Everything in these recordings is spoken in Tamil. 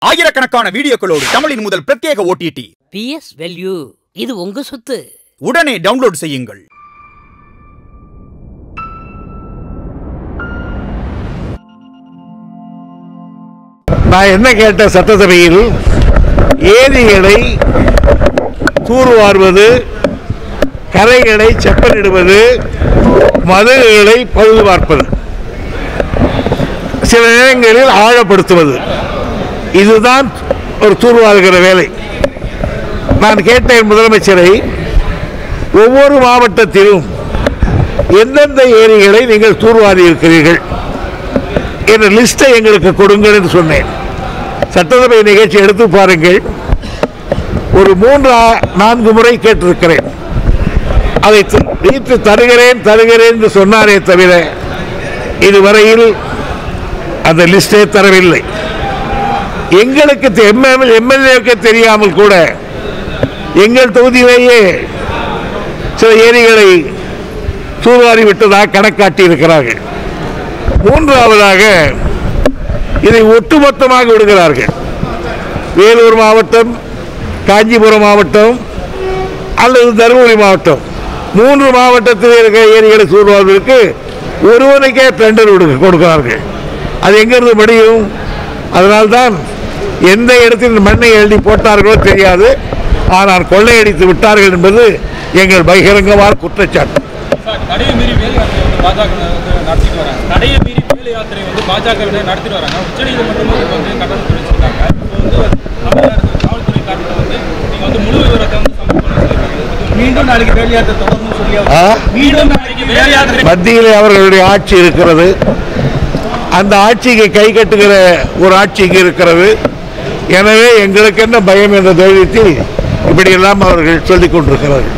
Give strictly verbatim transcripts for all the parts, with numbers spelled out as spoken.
ஆயிரக்கணக்கான வீடியோக்களோடு தமிழின் முதல் பிரத்யேக O T T P S Value இது உங்க சொத்து. உடனே டவுன்லோட் செய்யுங்கள். நான் என்ன கேட்ட சட்டசபையில் ஏரிகளை தூர்வாருவது, கரைகளை செப்பனிடுவது, மதுகளை பழுது பார்ப்பது, சில நேரங்களில் ஆழப்படுத்துவது, இதுதான் ஒரு தூர்வாருகிற வேலை. நான் கேட்டேன் முதலமைச்சரை, ஒவ்வொரு மாவட்டத்திலும் எந்தெந்த ஏரிகளை நீங்கள் தூர்வாரி இருக்கிறீர்கள் என்ற லிஸ்டை எங்களுக்கு கொடுங்கள் என்று சொன்னேன். சட்டசபை நிகழ்ச்சி எடுத்து பாருங்கள். ஒரு மூன்று நான்கு முறை கேட்டிருக்கிறேன். அதை நீத்து தருகிறேன் தருகிறேன் என்று சொன்னாரே தவிர இதுவரையில் அந்த லிஸ்டே தரவில்லை. எங்களுக்கு எம்எல்ஏக்கு தெரியாமல் கூட எங்கள் தொகுதியிலேயே சில ஏரிகளை தூர்வாரி விட்டதாக கணக்காட்டி இருக்கிறார்கள். மூன்றாவதாக இதை ஒட்டுமொத்தமாக விடுகிறார்கள். வேலூர் மாவட்டம், காஞ்சிபுரம் மாவட்டம் அல்லது தருமபுரி மாவட்டம், மூன்று மாவட்டத்தில் இருக்கிற ஏரிகளை தூர்வாருவதற்கு ஒருவனுக்கே டெண்டர் கொடுக்கிறார்கள். அது எங்கிருந்து முடியும்? அதனால்தான் எந்த இடத்தில் மண்ணை எழுதி போட்டார்களோ தெரியாது, ஆனால் கொள்ளையடித்து விட்டார்கள் என்பது எங்கள் பகிரங்கமான குற்றச்சாட்டு. மத்தியில் அவர்களுடைய ஆட்சி இருக்கிறது. அந்த ஆட்சிக்கு கை கட்டுகிற ஒரு ஆட்சி இங்கு இருக்கிறது. எனவே எங்களுக்கு என்ன பயம் என்ற தைரியத்தில் இப்படியெல்லாம் அவர்கள் சொல்லிக் கொண்டிருக்கிறார்கள்.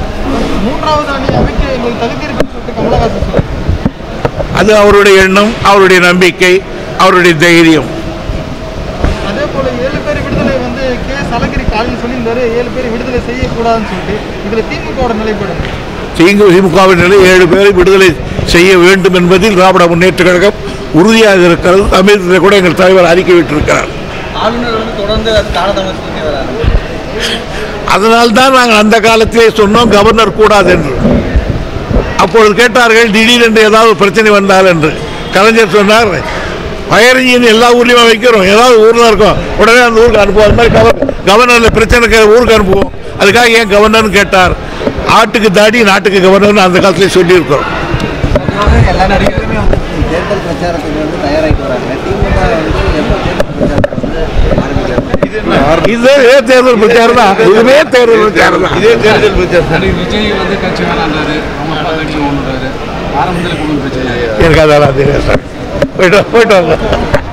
அது அவருடைய எண்ணம், அவருடைய நம்பிக்கை, அவருடைய தைரியம். அதே போல ஏழு பேர் விடுதலை வந்து கே சலகிரி காலையில் சொல்லியிருந்தாரு, ஏழு பேர் விடுதலை செய்யக்கூடாதுன்னு சொல்லிட்டு. இதுல திமுகவோட நிலைப்பாடு? திமுகவின் நிலை ஏழு பேரை விடுதலை செய்ய வேண்டும் என்பதில் திராவிட முன்னேற்ற கழகம் உறுதியாக இருக்கிறது. தமிழகத்தில் கூட எங்கள் தலைவர் அறிக்கை விட்டிருக்கிறார். ஆளுநர் வந்து தொடர்ந்து தாமதப்படுத்தி வராரு. அதனால்தான் நாங்கள் அந்த காலத்திலே சொன்னோம் கவர்னர் கூடாது என்று. அப்பொழுது கேட்டார்கள் திடீரென்று ஏதாவது பிரச்சனை வந்தால் என்று. கலைஞர் சொன்னார், ஃபயர் இன்ஜின் எல்லா ஊர்லேயும் வைக்கிறோம், ஏதாவது ஊரில் இருக்கோம், உடனே அந்த ஊருக்கு அனுப்புவோம். அது மாதிரி கவர் கவர்னரில் பிரச்சனைக்கு ஊருக்கு அனுப்புவோம். அதுக்காக ஏன் கவர்னர்னு கேட்டார். ஆட்டுக்கு தாடி நாட்டுக்கு கவர்னர்னு அந்த காலத்திலே சொல்லியிருக்கிறோம். எல்லா நடிகருமே தேர்தல் பிரச்சாரத்துக்கு வந்து தயாராகிட்டு வராங்க. திமுக இதே தேர்தல் பிரச்சாரம் தான், இதுவே தேர்தல் பிரச்சாரம் தான், இதே தேர்தல் பிரச்சாரம். விஜய் வந்து கட்சி வேணான்றாரு, அவங்க அப்பா கட்சி ஒன்றாரு, ஆரம்பத்தில் பிரச்சனை. எனக்கு அதெல்லாம் தெரியாது சார். போயிட்டு போயிட்டு வாங்க.